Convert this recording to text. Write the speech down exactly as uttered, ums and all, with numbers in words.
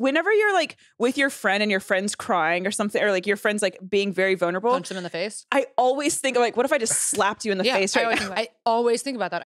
whenever you're like with your friend and your friend's crying or something, or like your friend's like being very vulnerable. Punch them in the face. I always think like, what if I just slapped you in the yeah, face right I always, now? I always think about that.